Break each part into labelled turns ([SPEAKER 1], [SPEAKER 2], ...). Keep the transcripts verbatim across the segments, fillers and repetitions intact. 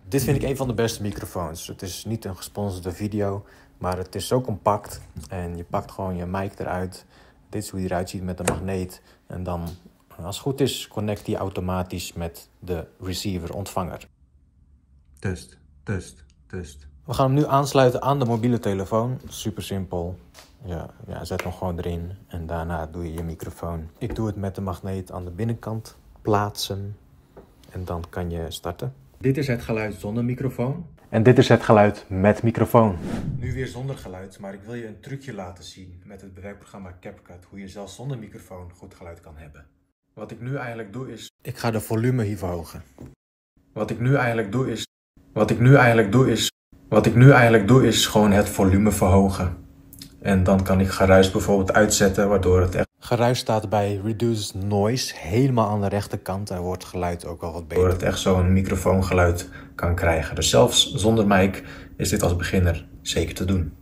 [SPEAKER 1] Dit vind ik een van de beste microfoons. Het is niet een gesponsorde video, maar het is zo compact. En je pakt gewoon je mic eruit. Dit is hoe die eruit ziet met een magneet. En dan, als het goed is, connect die automatisch met de receiver-ontvanger. Test, test, test. We gaan hem nu aansluiten aan de mobiele telefoon. Super simpel. Ja, ja, zet hem gewoon erin en daarna doe je je microfoon. Ik doe het met de magneet aan de binnenkant plaatsen en dan kan je starten. Dit is het geluid zonder microfoon. En dit is het geluid met microfoon. Nu weer zonder geluid, maar ik wil je een trucje laten zien met het bewerkprogramma CapCut. Hoe je zelfs zonder microfoon goed geluid kan hebben. Wat ik nu eigenlijk doe is, ik ga de volume hier verhogen. Wat ik nu eigenlijk doe is, wat ik nu eigenlijk doe is, wat ik nu eigenlijk doe is gewoon het volume verhogen. En dan kan ik geruis bijvoorbeeld uitzetten, waardoor het echt... Geruis staat bij Reduce Noise, helemaal aan de rechterkant. En wordt geluid ook al wat beter. Waardoor het echt zo'n microfoongeluid kan krijgen. Dus zelfs zonder mic is dit als beginner zeker te doen.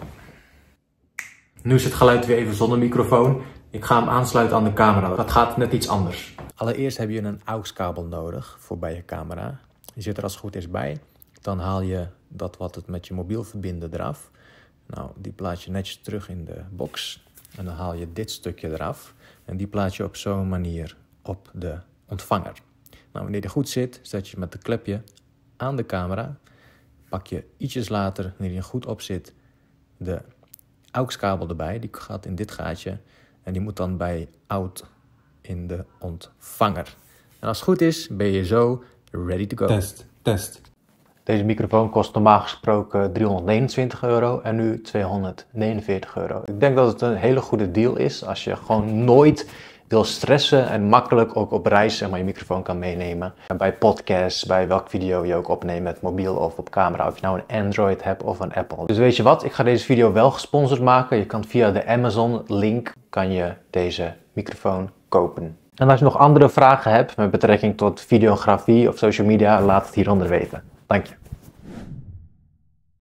[SPEAKER 1] Nu is het geluid weer even zonder microfoon. Ik ga hem aansluiten aan de camera. Dat gaat net iets anders. Allereerst heb je een A U X kabel nodig voor bij je camera. Die zit er als het goed is bij. Dan haal je dat wat het met je mobiel verbinden eraf. Nou, die plaats je netjes terug in de box. En dan haal je dit stukje eraf. En die plaats je op zo'n manier op de ontvanger. Nou, wanneer die goed zit, zet je met de klepje aan de camera. Pak je ietsjes later, wanneer die goed op zit, de A U X kabel erbij. Die gaat in dit gaatje. En die moet dan bij out in de ontvanger. En als het goed is, ben je zo ready to go. Test, test. Deze microfoon kost normaal gesproken driehonderdnegenentwintig euro en nu tweehonderdnegenenveertig euro. Ik denk dat het een hele goede deal is als je gewoon nooit wil stressen en makkelijk ook op reis zeg maar, je microfoon kan meenemen. En bij podcasts, bij welk video je ook opneemt met mobiel of op camera, of je nou een Android hebt of een Apple. Dus weet je wat, ik ga deze video wel gesponsord maken. Je kan via de Amazon link kan je deze microfoon kopen. En als je nog andere vragen hebt met betrekking tot videografie of social media, laat het hieronder weten. Dank je.